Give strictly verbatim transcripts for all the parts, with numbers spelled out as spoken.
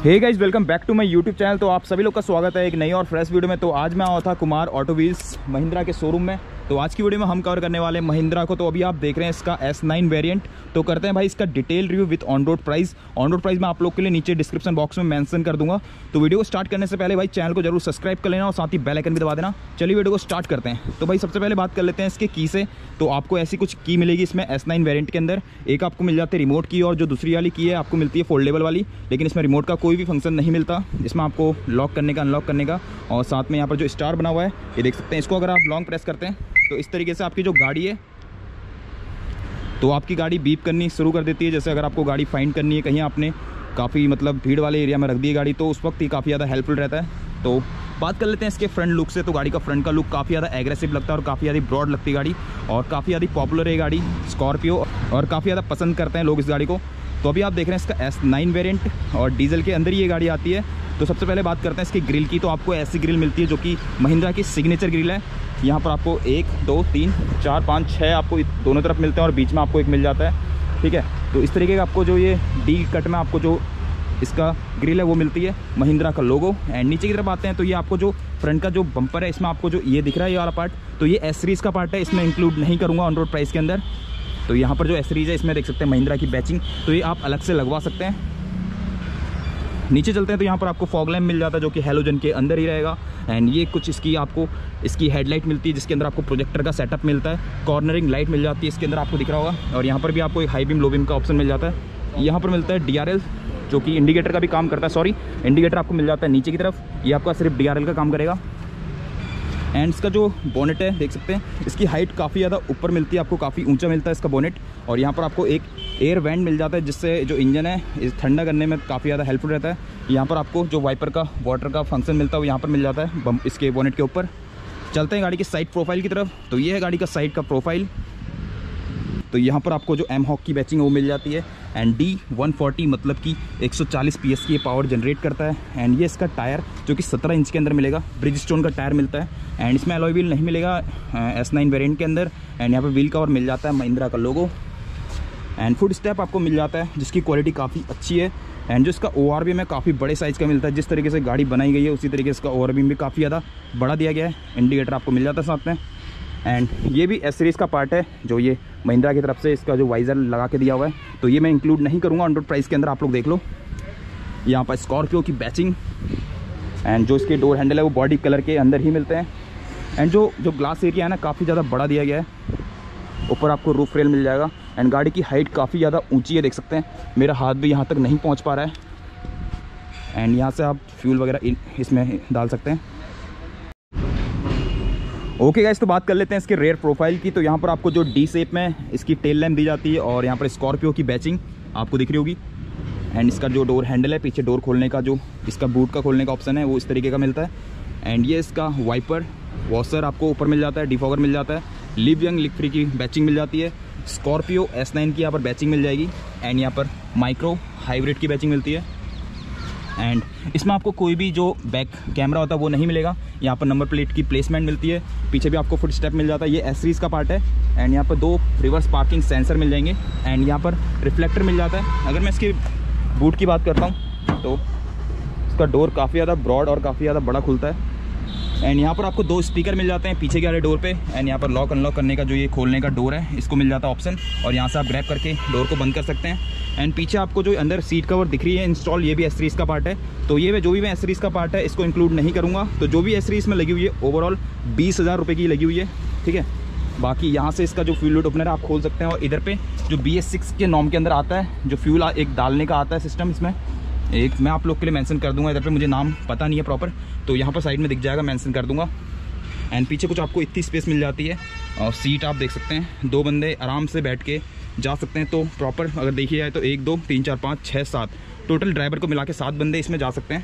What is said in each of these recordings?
Hey guys, welcome back to my YouTube channel. तो आप सभी लोग का स्वागत है एक नई और फ्रेश वीडियो में। तो आज मैं आया था कुमार ऑटो व्हील्स महिंद्रा के शोरूम में। तो आज की वीडियो में हम कवर करने वाले महिंद्रा को। तो अभी आप देख रहे हैं इसका एस नाइन वेरिएंट। तो करते हैं भाई इसका detail review with on road price. On road price मैं आप लोग के लिए नीचे डिस्क्रिप्शन बॉक्स में मेंशन कर दूंगा। तो वीडियो को स्टार्ट करने से पहले भाई चैनल को जरूर सब्सक्राइब कर लेना और साथ ही बेल आइकन भी दबा देना। चलिए वीडियो को स्टार्ट करते हैं। तो भाई सबसे पहले बात कर लेते हैं इसके की से। तो आपको ऐसी कुछ की मिलेगी इसमें एस नाइन वेरिएंट के अंदर। एक आपको मिल जाती है रिमोट की, और जो दूसरी वाली की है आपको मिलती है फोल्डेबल वाली। लेकिन इसमें रिमोट का कोई भी फंक्शन नहीं मिलता। इसमें आपको लॉक करने का, अनलॉक करने का, और साथ में यहाँ पर जो स्टार बना हुआ है ये देख सकते हैं। इसको अगर आप लॉन्ग प्रेस करते हैं तो इस तरीके से आपकी जो गाड़ी है तो आपकी गाड़ी बीप करनी शुरू कर देती है। जैसे अगर आपको गाड़ी फाइंड करनी है, कहीं आपने काफ़ी मतलब भीड़ वाले एरिया में रख दी है गाड़ी, तो उस वक्त ही काफ़ी ज़्यादा हेल्पफुल रहता है। तो बात कर लेते हैं इसके फ्रंट लुक से। तो गाड़ी का फ्रंट का लुक काफ़ी ज़्यादा एग्रेसिव लगता है और काफ़ी ज़्यादा ब्रॉड लगती है गाड़ी, और काफ़ी ज़्यादा पॉपुलर है गाड़ी स्कॉर्पियो, और काफ़ी ज़्यादा पसंद करते हैं लोग इस गाड़ी को। तो अभी आप देख रहे हैं इसका एस नाइन वेरिएंट और डीजल के अंदर ही ये गाड़ी आती है। तो सबसे पहले बात करते हैं इसकी ग्रिल की। तो आपको ऐसी ग्रिल मिलती है जो कि महिंद्रा की सिग्नेचर ग्रिल है। यहाँ पर आपको एक दो तीन चार पाँच छः आपको दोनों तरफ मिलते हैं, और बीच में आपको एक मिल जाता है। ठीक है, तो इस तरीके का आपको जो ये डी कट में आपको जो इसका ग्रिल है वो मिलती है, महिंद्रा का लोगो। एंड नीचे की तरफ आते हैं तो ये आपको जो फ्रंट का जो बम्पर है इसमें आपको जो ये दिख रहा है ये वाला पार्ट, तो ये एस सीरीज़ का पार्ट है, इसमें इंक्लूड नहीं करूँगा ऑन रोड प्राइस के अंदर। तो यहाँ पर जो एस सीरीज़ है इसमें देख सकते हैं महिंद्रा की बैचिंग, तो ये आप अलग से लगवा सकते हैं। नीचे चलते हैं तो यहाँ पर आपको फॉग लैम्प मिल जाता है जो कि हैलोजन के अंदर ही रहेगा। एंड ये कुछ इसकी आपको इसकी हेडलाइट मिलती है जिसके अंदर आपको प्रोजेक्टर का सेटअप मिलता है। कॉर्नरिंग लाइट मिल जाती है इसके अंदर, आपको दिख रहा होगा। और यहाँ पर भी आपको एक हाई बीम लो बीम का ऑप्शन मिल जाता है। यहाँ पर मिलता है डी आर एल जो कि इंडिकेटर का भी काम करता है। सॉरी, इंडिकेटर आपको मिल जाता है नीचे की तरफ, ये आपका सिर्फ डी आर एल का काम करेगा। एंड इसका जो बोनेट है देख सकते हैं, इसकी हाइट काफ़ी ज़्यादा ऊपर मिलती है, आपको काफ़ी ऊंचा मिलता है इसका बोनेट। और यहाँ पर आपको एक एयर वेंट मिल जाता है जिससे जो इंजन है इस ठंडा करने में काफ़ी ज़्यादा हेल्पफुल रहता है। यहाँ पर आपको जो वाइपर का वाटर का फंक्शन मिलता है वो यहाँ पर मिल जाता है बम इसके बोनेट के ऊपर। चलते हैं गाड़ी की साइड प्रोफाइल की तरफ। तो ये है गाड़ी का साइड का प्रोफाइल। तो यहाँ पर आपको जो एम हॉक की बैचिंग वो मिल जाती है। एंड डी वन फोर्टी मतलब कि एक सौ चालीस पी एस की ये पावर जनरेट करता है। एंड ये इसका टायर जो कि सत्रह इंच के अंदर मिलेगा, ब्रिज स्टोन का टायर मिलता है। एंड इसमें अलॉय व्हील नहीं मिलेगा एस नाइन वेरिएंट के अंदर। एंड यहाँ पर व्हील कवर मिल जाता है महिंद्रा का लोगो। एंड फुट स्टेप आपको मिल जाता है जिसकी क्वालिटी काफ़ी अच्छी है। एंड जो इसका ओ आर बी में काफ़ी बड़े साइज़ का मिलता है। जिस तरीके से गाड़ी बनाई गई है उसी तरीके से इसका ओ आर बी भी काफ़ी ज़्यादा बड़ा दिया गया है। इंडिकेटर आपको मिल जाता है साथ में। एंड ये भी एस सीरीज़ का पार्ट है जो ये महिंद्रा की तरफ से इसका जो वाइज़र लगा के दिया हुआ है। तो ये मैं इंक्लूड नहीं करूँगा ऑन रोड प्राइस के अंदर, आप लोग देख लो। यहाँ पर स्कॉर्पियो की बैचिंग एंड जो इसके डोर हैंडल है वो बॉडी कलर के अंदर ही मिलते हैं। एंड जो जो ग्लास एरिया है ना काफ़ी ज़्यादा बड़ा दिया गया है। ऊपर आपको रूफ रेल मिल जाएगा। एंड गाड़ी की हाइट काफ़ी ज़्यादा ऊंची है, देख सकते हैं मेरा हाथ भी यहाँ तक नहीं पहुँच पा रहा है। एंड यहाँ से आप फ्यूल वगैरह इसमें डाल सकते हैं। ओके गाइस, तो बात कर लेते हैं इसके रेयर प्रोफाइल की। तो यहाँ पर आपको जो डी शेप में इसकी टेल लैम्प दी जाती है, और यहाँ पर स्कॉर्पियो की बैचिंग आपको दिख रही होगी। एंड इसका जो डोर हैंडल है, पीछे डोर खोलने का जो इसका बूट का खोलने का ऑप्शन है वो इस तरीके का मिलता है। एंड ये इसका वाइपर वॉशर आपको ऊपर मिल जाता है, डिफॉगर मिल जाता है। लिव यंग लिव फ्री की बैचिंग मिल जाती है। स्कॉर्पियो एस नाइन की यहाँ पर बैचिंग मिल जाएगी। एंड यहाँ पर माइक्रो हाइब्रिड की बैचिंग मिलती है। एंड इसमें आपको कोई भी जो बैक कैमरा होता है वो नहीं मिलेगा। यहाँ पर नंबर प्लेट की प्लेसमेंट मिलती है। पीछे भी आपको फुट स्टेप मिल जाता है, ये एस सीरीज़ का पार्ट है। एंड यहाँ पर दो रिवर्स पार्किंग सेंसर मिल जाएंगे। एंड यहाँ पर रिफ्लेक्टर मिल जाता है। अगर मैं इसके बूट की बात करता हूँ तो इसका डोर काफ़ी ज़्यादा ब्रॉड और काफ़ी ज़्यादा बड़ा खुलता है। एंड यहाँ पर आपको दो स्पीकर मिल जाते हैं पीछे के वाले डोर पे। एंड यहाँ पर लॉक अनलॉक करने का जो ये खोलने का डोर है इसको मिल जाता है ऑप्शन, और यहाँ से आप ग्रैब करके डोर को बंद कर सकते हैं। एंड पीछे आपको जो अंदर सीट कवर दिख रही है इंस्टॉल, ये भी एस सीरीज़ का पार्ट है। तो ये जो भी मैं एस सीरीज़ का पार्ट है इसको इंक्लूड नहीं करूँगा। तो जो भी एस सीरीज़ में लगी हुई है ओवरऑल बीस हज़ार रुपये की लगी हुई है। ठीक है, बाकी यहाँ से इसका जो फ्यूल लोड ओपनर आप खोल सकते हैं। और इधर पे जो बी एस सिक्स के नॉर्म के अंदर आता है जो फ्यूल एक डालने का आता है सिस्टम, इसमें एक मैं आप लोग के लिए मेंशन कर दूंगा। इधर पे मुझे नाम पता नहीं है प्रॉपर, तो यहाँ पर साइड में दिख जाएगा, मेंशन कर दूंगा। एंड पीछे कुछ आपको इतनी स्पेस मिल जाती है, और सीट आप देख सकते हैं दो बंदे आराम से बैठ के जा सकते हैं। तो प्रॉपर अगर देखिए जाए तो एक दो तीन चार पाँच छः सात टोटल ड्राइवर को मिला के सात बंदे इसमें जा सकते हैं।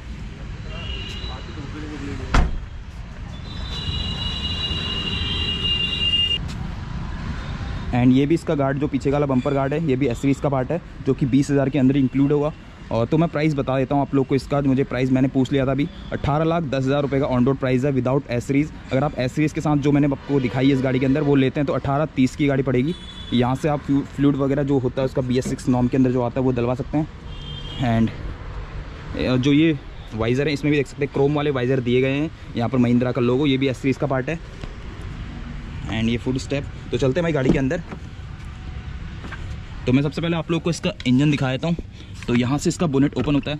एंड ये भी इसका गार्ड जो पीछे वाला बम्पर गार्ड है ये भी एस सीरीज़ का पार्ट है जो कि बीस हज़ार के अंदर इंक्लूड होगा। और तो मैं प्राइस बता देता हूँ आप लोग को इसका। मुझे प्राइस मैंने पूछ लिया था अभी, अट्ठारह लाख दस हज़ार रुपये का ऑन रोड प्राइस है विदाउट एस सीरीज़। अगर आप एस सीरीज़ के साथ जो मैंने आपको दिखाई है इस गाड़ी के अंदर वो लेते हैं तो अट्ठारह तीस की गाड़ी पड़ेगी। यहाँ से आप फ्लूइड वगैरह जो होता है उसका बी एस सिक्स नॉर्म के अंदर जो आता है वो डलवा सकते हैं। एंड जो ये वाइज़र है इसमें भी देख सकते हैं क्रोम वाले वाइज़र दिए गए हैं। यहाँ पर महिंद्रा का लोगो, ये भी एस सीरीज़ का पार्ट है। एंड ये फुट स्टेप। तो चलते हैं भाई गाड़ी के अंदर। तो मैं सबसे पहले आप लोग को इसका इंजन दिखा देता हूँ। तो यहाँ से इसका बोनेट ओपन होता है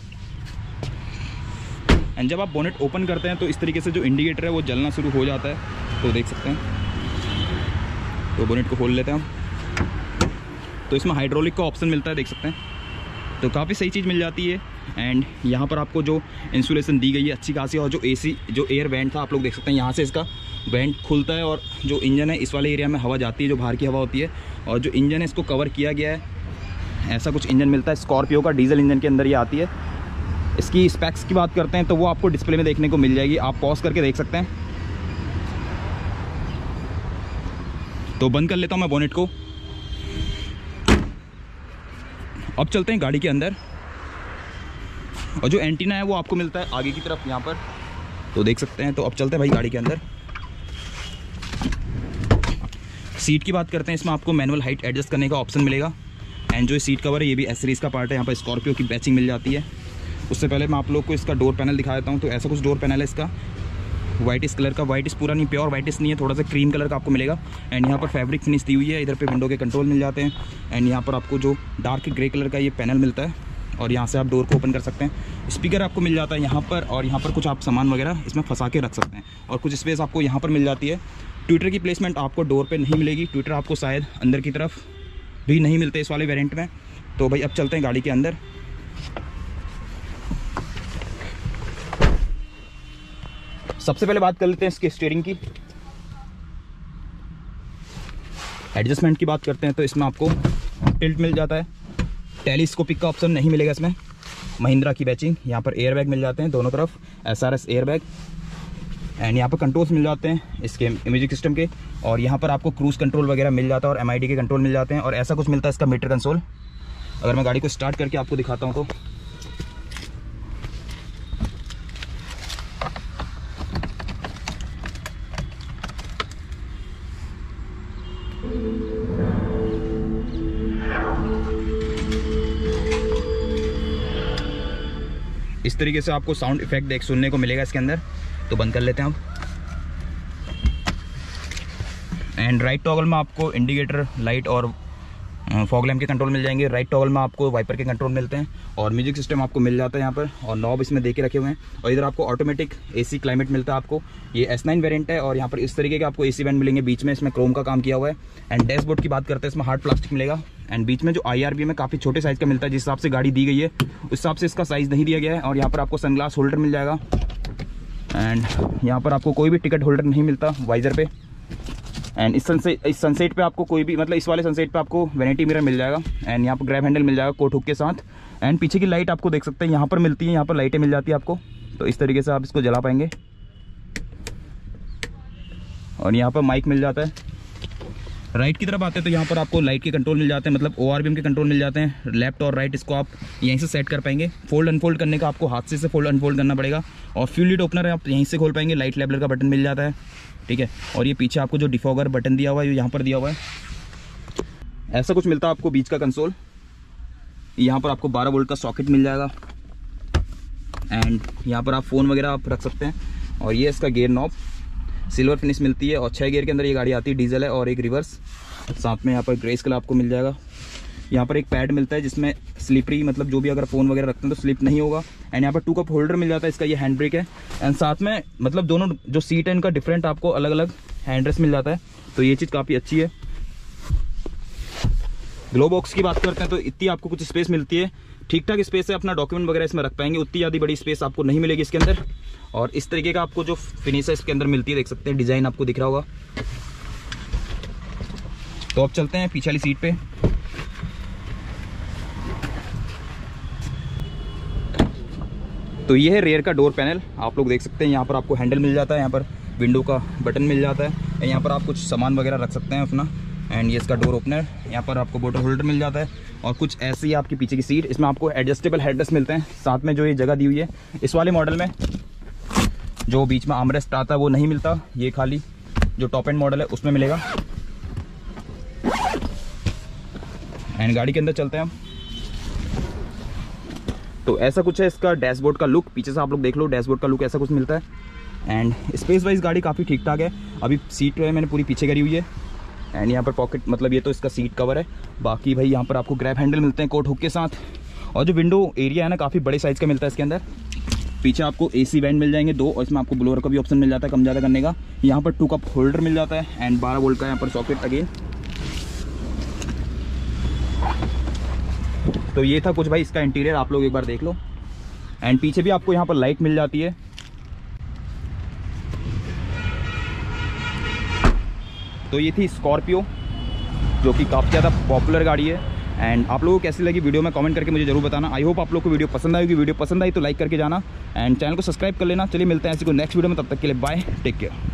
एंड जब आप बोनेट ओपन करते हैं तो इस तरीके से जो इंडिकेटर है वो जलना शुरू हो जाता है। तो देख सकते हैं। तो बोनेट को खोल लेते हैं हम। तो इसमें हाइड्रोलिक का ऑप्शन मिलता है, देख सकते हैं। तो काफ़ी सही चीज़ मिल जाती है। एंड यहाँ पर आपको जो इंसुलेशन दी गई है अच्छी खासी, और जो एसी जो एयर वेंट था आप लोग देख सकते हैं, यहाँ से इसका वेंट खुलता है और जो इंजन है इस वाले एरिया में हवा जाती है, जो बाहर की हवा होती है। और जो इंजन है इसको कवर किया गया है, ऐसा कुछ इंजन मिलता है। स्कॉर्पियो का डीजल इंजन के अंदर ये आती है। इसकी स्पेक्स की बात करते हैं तो वो आपको डिस्प्ले में देखने को मिल जाएगी, आप पॉज करके देख सकते हैं। तो बंद कर लेता हूँ मैं बोनेट को। अब चलते हैं गाड़ी के अंदर। और जो एंटीना है वो आपको मिलता है आगे की तरफ यहाँ पर, तो देख सकते हैं। तो अब चलते हैं भाई गाड़ी के अंदर। सीट की बात करते हैं, इसमें आपको मैनुअल हाइट एडजस्ट करने का ऑप्शन मिलेगा। एंड जो सीट कवर है ये भी एस सीरीज़ का पार्ट है। यहाँ पर स्कॉर्पियो की बैचिंग मिल जाती है। उससे पहले मैं आप लोग को इसका डोर पैनल दिखा देता हूँ। तो ऐसा कुछ डोर पैनल है इसका, वाइटिस कलर का। वाइटिस पूरा नहीं, प्योर वाइटिस नहीं है, थोड़ा सा क्रीम कलर का आपको मिलेगा। एंड यहाँ पर फैब्रिक फिनिश दी हुई है। इधर पे विंडो के कंट्रोल मिल जाते हैं। एंड यहाँ पर आपको जो डार्क ग्रे कलर का ये पैनल मिलता है और यहाँ से आप डोर को ओपन कर सकते हैं। स्पीकर आपको मिल जाता है यहाँ पर, और यहाँ पर कुछ आप सामान वगैरह इसमें फंसा के रख सकते हैं। और कुछ स्पेस आपको यहाँ पर मिल जाती है। ट्विटर की प्लेसमेंट आपको डोर पे नहीं मिलेगी। ट्विटर आपको शायद अंदर की तरफ भी नहीं मिलते इस वाले वेरिएंट में। तो भाई अब चलते हैं गाड़ी के अंदर। सबसे पहले बात कर लेते हैं इसके स्टीयरिंग की। एडजस्टमेंट की बात करते हैं तो इसमें आपको टिल्ट मिल जाता है। टेलीस्कोपिक का ऑप्शन नहीं मिलेगा इसमें। महिंद्रा की बैचिंग, यहाँ पर एयर बैग मिल जाते हैं दोनों तरफ, S R S airbag. And यहाँ पर कंट्रोल्स मिल जाते हैं इसके म्यूजिक सिस्टम के। और यहाँ पर आपको क्रूज कंट्रोल वगैरह मिल जाता है और एम आई डी के कंट्रोल मिल जाते हैं। और ऐसा कुछ मिलता है इसका मीटर कंसोल। अगर मैं गाड़ी को स्टार्ट करके आपको दिखाता हूँ तो इस तरीके से आपको साउंड इफेक्ट देख सुनने को मिलेगा इसके अंदर। तो बंद कर लेते हैं हम। एंड राइट टॉगल में आपको इंडिकेटर, लाइट और फॉग लैम्प के कंट्रोल मिल जाएंगे। राइट टॉगल में आपको वाइपर के कंट्रोल मिलते हैं और म्यूजिक सिस्टम आपको मिल जाता है यहाँ पर। और नॉब इसमें देके रखे हुए हैं। और इधर आपको ऑटोमेटिक एसी क्लाइमेट मिलता है आपको। ये एस नाइन वेरिएंट है और यहाँ पर इस तरीके के आपको एसी वेंट मिलेंगे। बीच में इसमें क्रोम का काम किया हुआ है। एंड डैशबोर्ड की बात करते हैं, इसमें हार्ड प्लास्टिक मिलेगा। एंड बीच में जो आई आर बी में काफ़ी छोटे साइज़ का मिलता है, जिस हिसाब से गाड़ी दी गई है उस हिसाब से इसका साइज़ नहीं दिया गया है। और यहाँ पर आपको सनग्लास होल्डर मिल जाएगा। एंड यहाँ पर आपको कोई भी टिकट होल्डर नहीं मिलता वाइजर पे। एंड इस सनसेट इस सनसेट पे आपको कोई भी, मतलब इस वाले सनसेट पे आपको वैनिटी मिरर मिल जाएगा। एंड यहाँ पर ग्रैब हैंडल मिल जाएगा कोट हुक के साथ। एंड पीछे की लाइट आपको देख सकते हैं यहाँ पर मिलती है, यहाँ पर लाइटें मिल जाती है आपको। तो इस तरीके से आप इसको जला पाएंगे। और यहाँ पर माइक मिल जाता है। राइट की तरफ आते हैं तो यहाँ पर आपको लाइट के कंट्रोल मिल जाते हैं, मतलब ओ आर बी एम के कंट्रोल मिल जाते हैं। लेफ्ट और राइट इसको आप यहीं से सेट कर पाएंगे। फोल्ड अनफोल्ड करने का आपको हाथ से से फोल्ड अनफोल्ड करना पड़ेगा। और फ्यूल लीड ओपनर है, आप यहीं से खोल पाएंगे। लाइट लेबलर का बटन मिल जाता है, ठीक है। और ये पीछे आपको जो डिफॉगर बटन दिया हुआ है यहाँ पर दिया हुआ है। ऐसा कुछ मिलता है आपको बीच का कंसोल। यहाँ पर आपको बारह वोल्ट का सॉकेट मिल जाएगा। एंड यहाँ पर आप फ़ोन वगैरह आप रख सकते हैं। और ये इसका गियर नॉब, सिल्वर फिनिश मिलती है। और छः गियर के अंदर ये गाड़ी आती है, डीजल है और एक रिवर्स। साथ में यहाँ पर ग्रे स्केल आपको मिल जाएगा। यहाँ पर एक पैड मिलता है जिसमें स्लिपरी, मतलब जो भी अगर फ़ोन वगैरह रखते हैं तो स्लिप नहीं होगा। एंड यहाँ पर टू कप होल्डर मिल जाता है इसका, ये हैंड ब्रेक है। एंड साथ में मतलब दोनों जो सीट है इनका डिफरेंट आपको अलग अलग हैंड रेस्ट मिल जाता है। तो ये चीज़ काफ़ी अच्छी है। ग्लो बॉक्स की बात करते हैं तो इतनी आपको कुछ स्पेस मिलती है, ठीक ठाक स्पेस है, अपना डॉक्यूमेंट वगैरह इसमें रख पाएंगे। उतनी ज़्यादा बड़ी स्पेस आपको नहीं मिलेगी इसके अंदर। और इस तरीके का आपको जो फिनिश है इसके अंदर मिलती है, देख सकते हैं डिज़ाइन आपको दिख रहा होगा। तो अब चलते हैं पीछे वाली सीट पे। तो ये है रेयर का डोर पैनल, आप लोग देख सकते हैं। यहाँ पर आपको हैंडल मिल जाता है, यहाँ पर विंडो का बटन मिल जाता है। यहाँ पर आप कुछ सामान वगैरह रख सकते हैं अपना। एंड ये इसका डोर ओपनर, यहाँ पर आपको बोतल होल्डर मिल जाता है। और कुछ ऐसी ही आपकी पीछे की सीट, इसमें आपको एडजस्टेबल हेडरेस्ट मिलते हैं। साथ में जो ये जगह दी हुई है, इस वाले मॉडल में जो बीच में आर्मरेस्ट आता है वो नहीं मिलता, ये खाली जो टॉप एंड मॉडल है उसमें मिलेगा। एंड गाड़ी के अंदर चलते हैं हम। तो ऐसा कुछ है इसका डैशबोर्ड का लुक। पीछे से आप लोग देख लो, डैशबोर्ड का लुक ऐसा कुछ मिलता है। एंड स्पेस वाइज गाड़ी काफ़ी ठीक ठाक है। अभी सीट है मैंने पूरी पीछे करी हुई है। एंड यहाँ पर पॉकेट, मतलब ये तो इसका सीट कवर है। बाकी भाई यहाँ पर आपको ग्रैब हैंडल मिलते हैं कोट हुक के साथ। और जो विंडो एरिया है ना, काफ़ी बड़े साइज़ का मिलता है इसके अंदर। पीछे आपको एसी वेंट मिल जाएंगे दो, और इसमें आपको ब्लोअर का भी ऑप्शन मिल जाता है कम ज़्यादा करने का। यहाँ पर टू कप होल्डर मिल जाता है एंड बारह वोल्ट का यहाँ पर सॉकेट अगेन। तो ये था कुछ भाई इसका इंटीरियर, आप लोग एक बार देख लो। एंड पीछे भी आपको यहाँ पर लाइट मिल जाती है। तो ये थी स्कॉर्पियो, जो कि काफ़ी ज़्यादा पॉपुलर गाड़ी है। एंड आप लोगों को कैसी लगी वीडियो में कमेंट करके मुझे जरूर बताना। आई होप आप लोग को वीडियो पसंद आएगी। वीडियो पसंद आई तो लाइक करके जाना एंड चैनल को सब्सक्राइब कर लेना। चलिए मिलते हैं ऐसी को नेक्स्ट वीडियो में, तब तक के लिए बाय, टेक केयर।